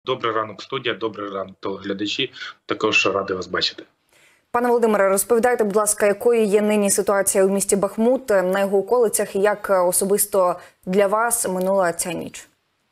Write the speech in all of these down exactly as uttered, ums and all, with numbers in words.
Добрий ранок, студія, добрий ранок, телеглядачі. Також радий вас бачити. Пане Володимире, розповідайте, будь ласка, якою є нині ситуація у місті Бахмут, на його околицях, і як особисто для вас минула ця ніч?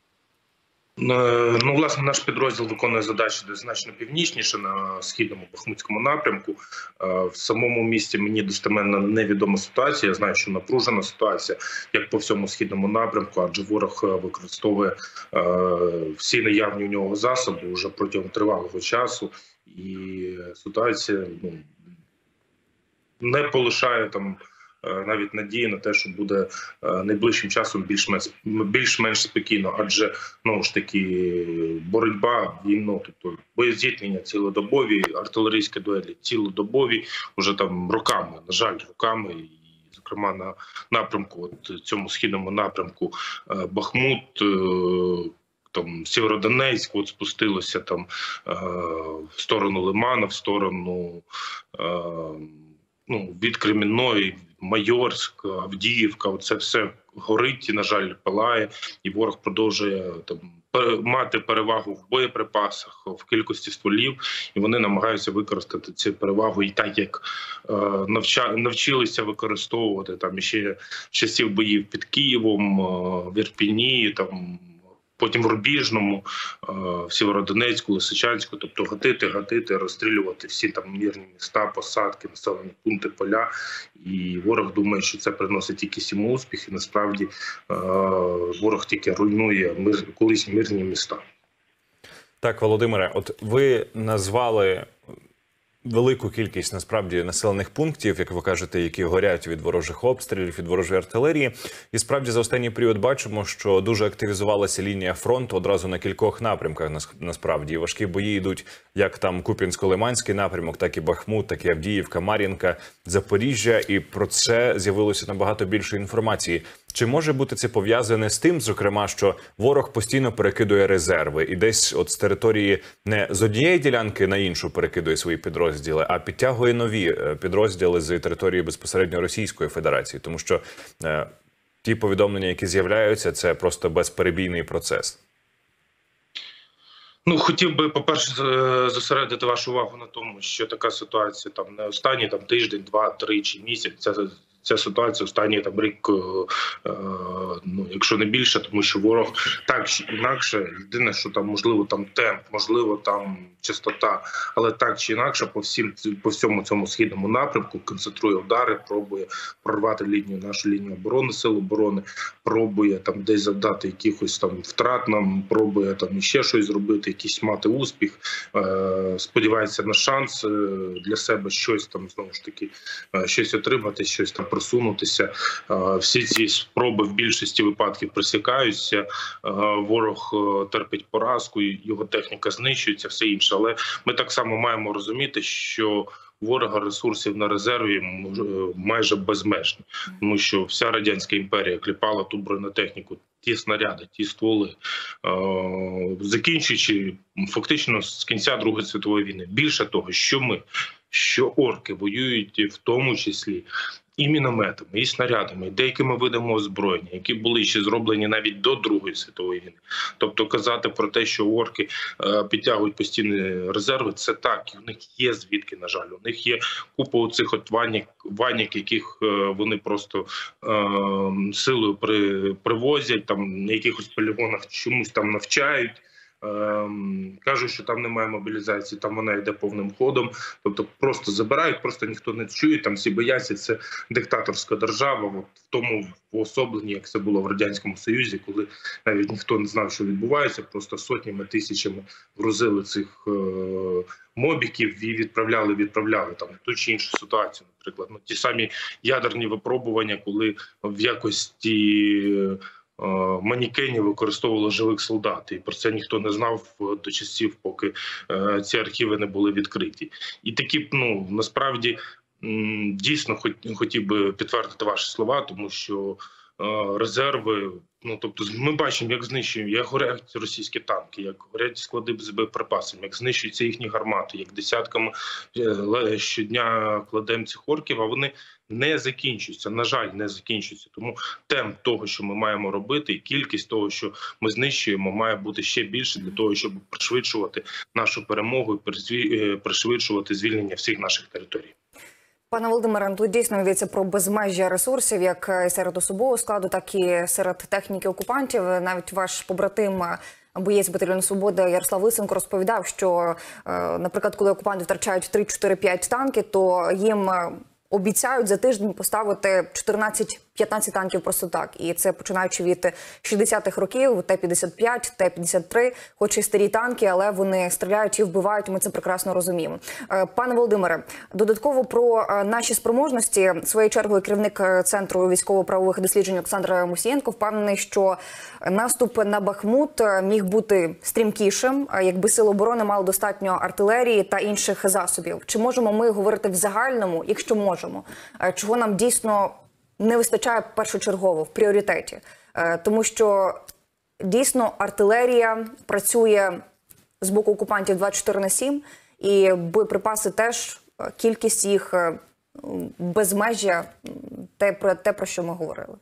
Ну, власне, наш підрозділ виконує задачі десь значно північніше, на східному Бахмутському напрямку. В самому місті мені достеменно невідома ситуація. Я знаю, що напружена ситуація, як по всьому східному напрямку, адже ворог використовує всі наявні у нього засоби вже протягом тривалого часу. І ситуація ну, не полишає там навіть надії на те, що буде найближчим часом більш-менш більш-менш спокійно, адже ну ж таки боротьба, війну, тобто боєзіткнення цілодобові, артилерійські дуелі цілодобові, вже там роками, на жаль, роками. Зокрема, на напрямку, от цьому східному напрямку Бахмут, там Сєвєродонецьк, от спустилося там в сторону Лимана, в сторону ну, від Кремінної, Майорськ, Авдіївка, це все горить і, на жаль, палає, і ворог продовжує там мати перевагу в боєприпасах, в кількості стволів, і вони намагаються використати цю перевагу і так, як е, навча, навчилися використовувати там ще часів боїв під Києвом, е, в Ірпіні, там, потім в Рубіжному, в Сєвєродонецьку, Лисичанську, тобто гатити, гатити, розстрілювати всі там мирні міста, посадки, населені пункти, поля. І ворог думає, що це приносить якісь йому успіхи. Насправді ворог тільки руйнує мир, колись мирні міста. Так, Володимире, от ви назвали велику кількість, насправді, населених пунктів, як ви кажете, які горять від ворожих обстрілів, від ворожої артилерії. І справді за останній період бачимо, що дуже активізувалася лінія фронту одразу на кількох напрямках, насправді. І важкі бої йдуть як там Куп'янсько-Лиманський напрямок, так і Бахмут, так і Авдіївка, Мар'їнка, Запоріжжя. І про це з'явилося набагато більше інформації. Чи може бути це пов'язане з тим, зокрема, що ворог постійно перекидує резерви і десь от з території не з однієї ділянки на іншу перекидує свої підрозділи, а підтягує нові підрозділи з території безпосередньо Російської Федерації? Тому що е, ті повідомлення, які з'являються, це просто безперебійний процес. Ну, хотів би, по-перше, зосередити вашу увагу на тому, що така ситуація там не останні там тиждень, два, три чи місяць. Це Ця ситуація останній там рік, е, ну якщо не більше, тому що ворог так чи інакше, єдине, що там можливо там темп, можливо там частота, але так чи інакше по всім по всьому цьому східному напрямку концентрує удари, пробує прорвати лінію, нашу лінію оборони, сил оборони, пробує там десь завдати якихось там втрат нам, пробує там ще щось зробити, якийсь мати успіх, е, сподівається на шанс для себе щось там знову ж таки щось отримати, щось там просунутися. Всі ці спроби в більшості випадків пресікаються, ворог терпить поразку, його техніка знищується, все інше. Але ми так само маємо розуміти, що ворога ресурсів на резерві майже безмежні, тому що вся Радянська імперія кліпала ту бронетехніку, ті снаряди, ті стволи, закінчуючи фактично з кінця Другої світової війни. Більше того, що ми, що орки воюють в тому числі і мінометами, і снарядами, і деякими видами озброєння, які були ще зроблені навіть до Другої світової війни. Тобто казати про те, що орки е, підтягують постійні резерви, це так, і в них є звідки, на жаль. У них є купа оцих от ванік, ванік, яких е, вони просто е, силою при, привозять, там на якихось полігонах чомусь там навчають. Ем, кажуть, що там немає мобілізації, там вона йде повним ходом, тобто просто забирають, просто ніхто не чує, там всі бояться, це диктаторська держава, от в тому уособленні, як це було в Радянському Союзі, коли навіть ніхто не знав, що відбувається, просто сотнями, тисячами грузили цих е мобіків і відправляли, відправляли там ту чи іншу ситуацію, наприклад. Ну, ті самі ядерні випробування, коли в якості манікенів використовували живих солдат, і про це ніхто не знав до часів, поки е, ці архіви не були відкриті. І такі, ну, насправді, дійсно хотів би підтвердити ваші слова, тому що резерви. Ну, тобто, ми бачимо, як знищують, як горять російські танки, як горять склади з боєприпасами, як знищуються їхні гармати, як десятками щодня кладемо цих орків, а вони не закінчуються. На жаль, не закінчуються. Тому темп того, що ми маємо робити, і кількість того, що ми знищуємо, має бути ще більше для того, щоб пришвидшувати нашу перемогу і пришвидшувати звільнення всіх наших територій. Пане Володимире, тут дійсно йдеться про безмежжя ресурсів, як серед особового складу, так і серед техніки окупантів. Навіть ваш побратим, боєць батальйону «Свобода» Ярослав Лисенко розповідав, що, наприклад, коли окупанти втрачають три, чотири, п'ять танки, то їм обіцяють за тиждень поставити чотирнадцять-п'ятнадцять танків просто так. І це починаючи від шістдесятих років, Т п'ятдесят п'ять, Т п'ятдесят три, хоч і старі танки, але вони стріляють і вбивають, ми це прекрасно розуміємо. Пане Володимире, додатково про наші спроможності. Своєю чергою керівник Центру військово-правових досліджень Олександр Мусієнко впевнений, що наступ на Бахмут міг бути стрімкішим, якби сили оборони мали достатньо артилерії та інших засобів. Чи можемо ми говорити в загальному, якщо можемо? Чого нам дійсно не вистачає першочергово в пріоритеті? Тому що дійсно артилерія працює з боку окупантів двадцять чотири на сім, і боєприпаси теж, кількість їх безмежжя, те, про те, про що ми говорили.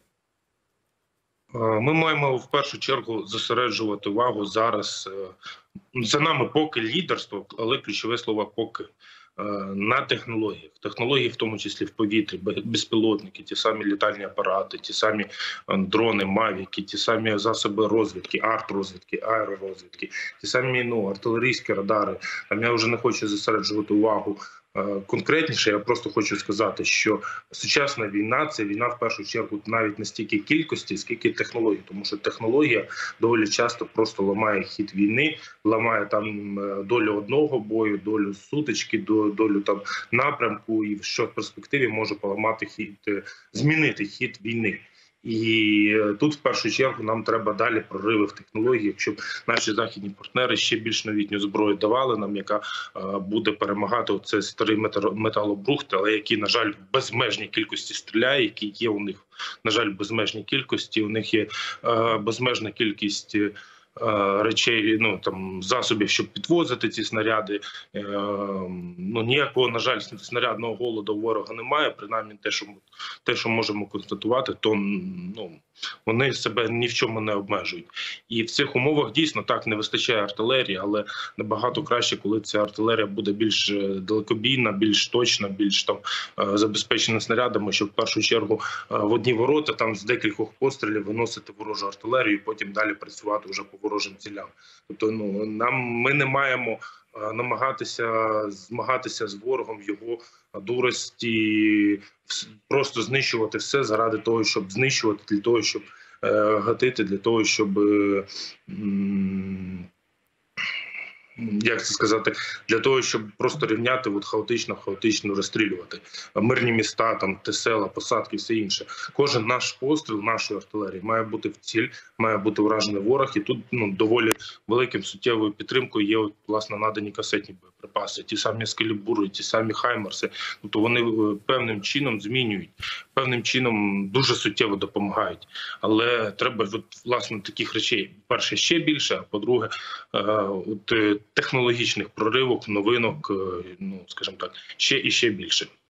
Ми маємо в першу чергу зосереджувати увагу зараз. За нами поки лідерство, але ключове слово поки. На технологіях. Технології в тому числі в повітрі, безпілотники, ті самі літальні апарати, ті самі дрони, мавіки, ті самі засоби розвідки, арт-розвідки, аеророзвідки, ті самі ну, артилерійські радари. Там я вже не хочу зосереджувати увагу конкретніше, я просто хочу сказати, що сучасна війна – це війна в першу чергу навіть не стільки кількості, скільки технологій, тому що технологія доволі часто просто ламає хід війни, ламає там долю одного бою, долю сутички, долю там напрямку, і що в перспективі може поламати хід, змінити хід війни. І тут, в першу чергу, нам треба далі прориви в технологіях, щоб наші західні партнери ще більш новітню зброю давали нам, яка буде перемагати оцей старий металобрухт, але який, на жаль, в безмежній кількості стріляє, який є у них, на жаль, в безмежній кількості, у них є безмежна кількість речей, ну там засобів, щоб підвозити ці снаряди. Ну ніякого, на жаль, снарядного голоду у ворога немає. Принаймні, те, що те, що можемо констатувати, то ну вони себе ні в чому не обмежують. І в цих умовах дійсно так не вистачає артилерії, але набагато краще, коли ця артилерія буде більш далекобійна, більш точна, більш там забезпечена снарядами, щоб в першу чергу в одні ворота там з декількох пострілів виносити ворожу артилерію, і потім далі працювати вже по ворожим цілям. Тобто, ну нам ми не маємо намагатися змагатися з ворогом в його дурості, просто знищувати все заради того, щоб знищувати, для того, щоб е, гатити, для того, щоб е, як це сказати, для того, щоб просто рівняти от хаотично, хаотично розстрілювати мирні міста, там села, посадки, все інше. Кожен наш постріл нашої артилерії має бути в ціль, має бути вражений ворог. І тут ну доволі великим суттєвою підтримкою є от, власне надані касетні боєприпаси, ті самі скалібури, ті самі хаймерси. Тобто вони певним чином змінюють, певним чином дуже суттєво допомагають. Але треба от, власне таких речей, перше, ще більше, а по-друге, от технологічних проривок, новинок, ну скажімо так, ще і ще більше.